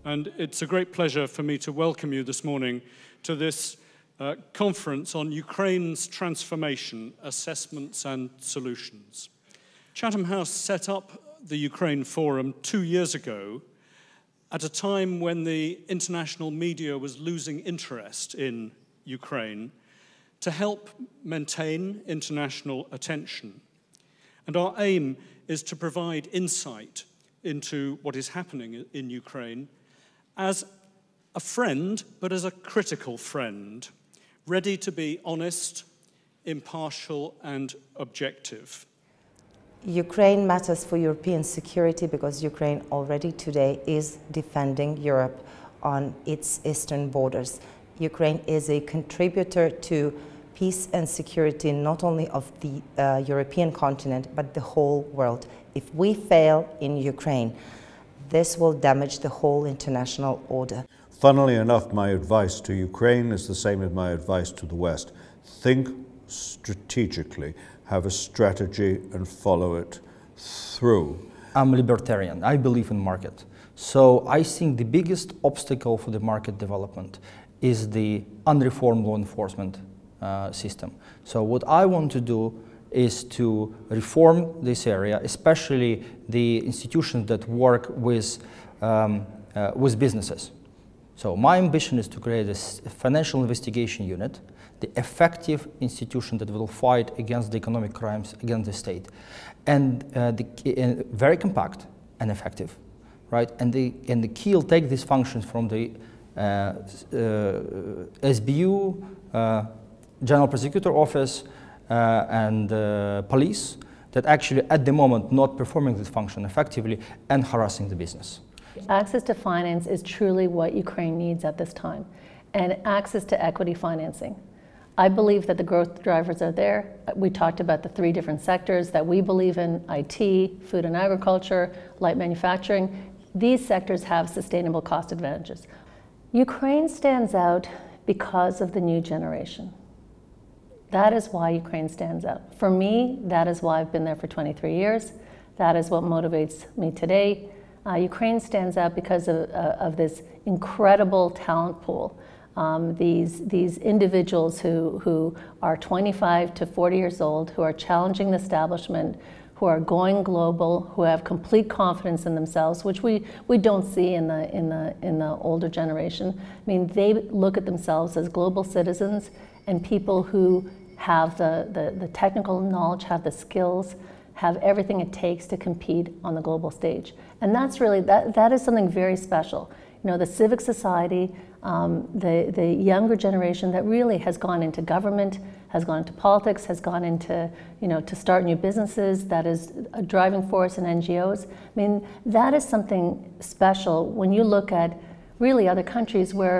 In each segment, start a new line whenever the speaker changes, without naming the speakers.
and it's a great pleasure for me to welcome you this morning to this conference on Ukraine's transformation, assessments and solutions. Chatham House set up the Ukraine Forum 2 years ago at a time when the international media was losing interest in Ukraine to help maintain international attention. And our aim is to provide insight into what is happening in Ukraine as a friend, but as a critical friend, ready to be honest, impartial, and objective.
Ukraine matters for European security because Ukraine already today is defending Europe on its eastern borders. Ukraine is a contributor to peace and security not only of the European continent, but the whole world. If we fail in Ukraine, this will damage the whole international order.
Funnily enough, my advice to Ukraine is the same as my advice to the West. Think strategically, have a strategy and follow it through.
I'm libertarian. I believe in market. So I think the biggest obstacle for the market development is the unreformed law enforcement system. So what I want to do is to reform this area, especially the institutions that work with businesses. So my ambition is to create a financial investigation unit, the effective institution that will fight against the economic crimes against the state, and very compact and effective, right? And the key will take these functions from the SBU, General Prosecutor Office, and police that actually at the moment not performing this function effectively and harassing the business.
Access to finance is truly what Ukraine needs at this time, and access to equity financing. I believe that the growth drivers are there. We talked about the 3 different sectors that we believe in: IT, food and agriculture, light manufacturing. These sectors have sustainable cost advantages. Ukraine stands out because of the new generation. That is why Ukraine stands out. For me, that is why I've been there for 23 years. That is what motivates me today. Ukraine stands out because of this incredible talent pool. These individuals who are 25 to 40 years old, who are challenging the establishment, who are going global, who have complete confidence in themselves, which we don't see in the older generation. I mean, they look at themselves as global citizens and people who have the technical knowledge, have the skills, have everything it takes to compete on the global stage. And that's really, that is something very special. You know, the civic society, the younger generation that really has gone into government, has gone into politics, has gone into, you know, to start new businesses, that is a driving force in NGOs. I mean, that is something special when you look at really other countries where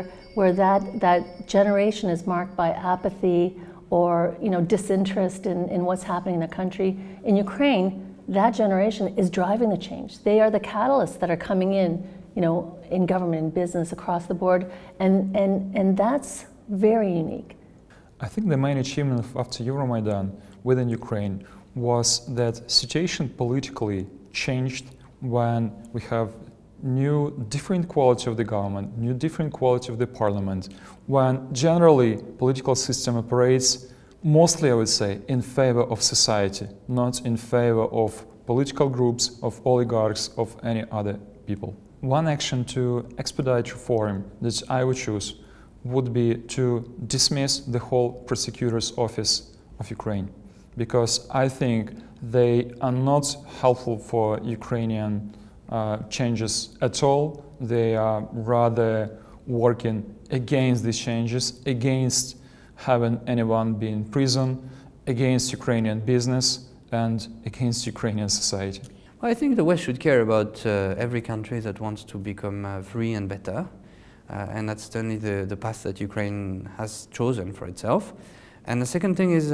that generation is marked by apathy or, you know, disinterest in what's happening in the country. In Ukraine, that generation is driving the change. They are the catalysts that are coming in, you know, in government and business across the board, and that's very unique.
I think the main achievement after Euromaidan within Ukraine was that situation politically changed when we have new different quality of the government, new different quality of the parliament, when generally political system operates mostly, I would say, in favor of society, not in favor of political groups, of oligarchs, of any other people. One action to expedite reform that I would choose would be to dismiss the whole prosecutor's office of Ukraine, because I think they are not helpful for Ukrainian changes at all. They are rather working against these changes, against having anyone be in prison, against Ukrainian business and against Ukrainian society.
Well, I think the West should care about every country that wants to become free and better. And that's certainly the path that Ukraine has chosen for itself. And the second thing is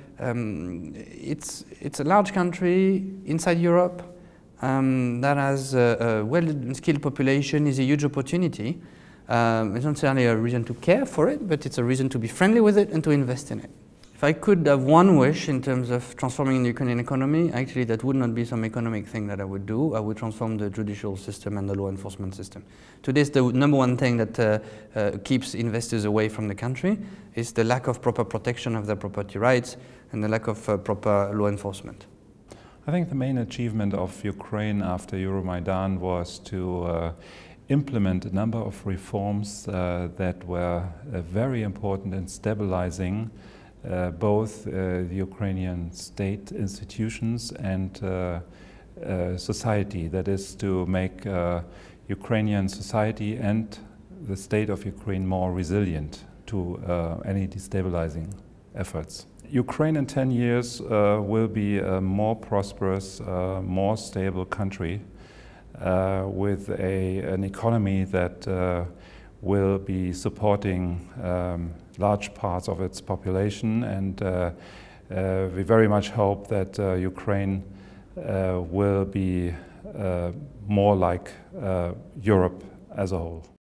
it's a large country inside Europe that has a well-skilled population, is a huge opportunity. It's not necessarily a reason to care for it, but it's a reason to be friendly with it and to invest in it. If I could have one wish in terms of transforming the Ukrainian economy, actually that would not be some economic thing that I would do. I would transform the judicial system and the law enforcement system. Today, the number one thing that keeps investors away from the country is the lack of proper protection of their property rights and the lack of proper law enforcement.
I think the main achievement of Ukraine after Euromaidan was to implement a number of reforms that were very important in stabilizing both the Ukrainian state institutions and society. That is to make Ukrainian society and the state of Ukraine more resilient to any destabilizing efforts. Ukraine in 10 years will be a more prosperous, more stable country with an economy that will be supporting large parts of its population, and we very much hope that Ukraine will be more like Europe as a whole.